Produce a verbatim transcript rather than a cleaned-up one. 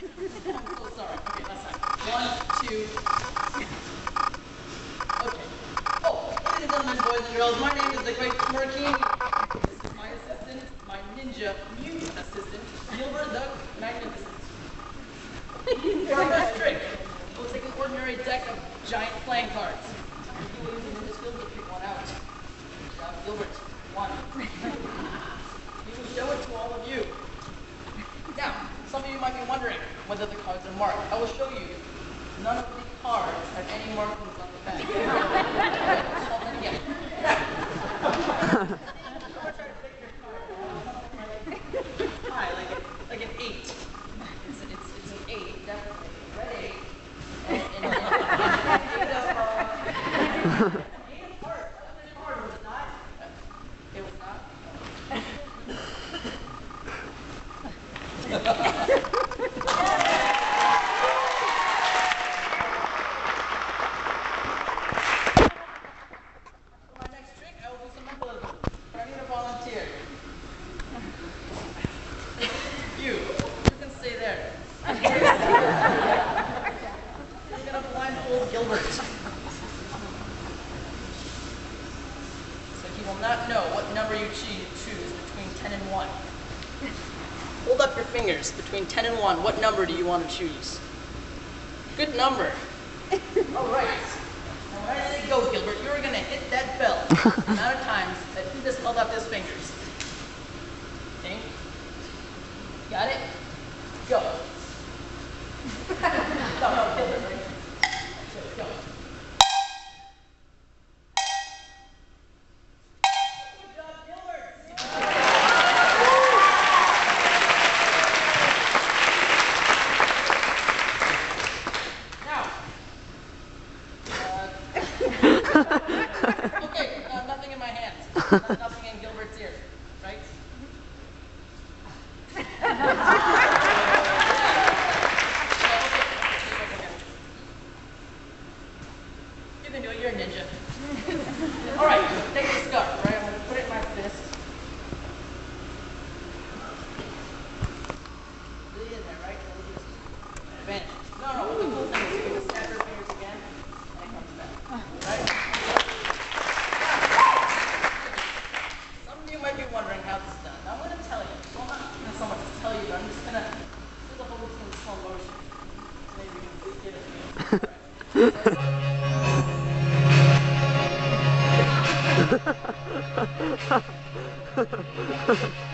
I'm so sorry. Okay, last time. One, two. Okay. Oh, ladies and gentlemen, boys and girls, my name is the Great Smirky. This is my assistant, my ninja mutant assistant, Gilbert the Magnificent. For our first trick, we'll take an ordinary deck of giant playing cards. You will use ninja skills to pick one out. Good job, Gilbert. One. He will show it to all of you. Now, some of you might be wondering whether the cards are marked. I will show you. None of the cards have any markings on the back. Let's hold it again. High, like, a, like an eight. It's, it's, it's an eight, definitely. Red eight. And, and, and, and eight of, uh, eight of hearts. That was a card, was it not? It was not? You, you can stay there. You're gonna blindfold Gilbert. So he will not know what number you choose between ten and one. Hold up your fingers. Between ten and one, what number do you want to choose? Good number. All right. Now when I say go, Gilbert, you're gonna hit that bell the amount of times that he just held up his fingers. Okay? Got it? Go. No, no, Gilbert. Right? Go. Good job, Gilbert. Now. Uh, okay, uh, nothing in my hands. Uh, nothing in Gilbert's ears. Right? You can do it, you're a ninja. Alright, take the scarf, right? I'm going to put it in my fist. Put it in there, right? Advantage. No, no, what the cool thing is you can just snap your fingers again, and it comes back. Right? Some of you might be wondering how this is done. Now, I'm going to tell you. Well, I'm not going to so much to tell you, but I'm just going to do the whole routine in slow motion. So maybe we can get it. Alright. So,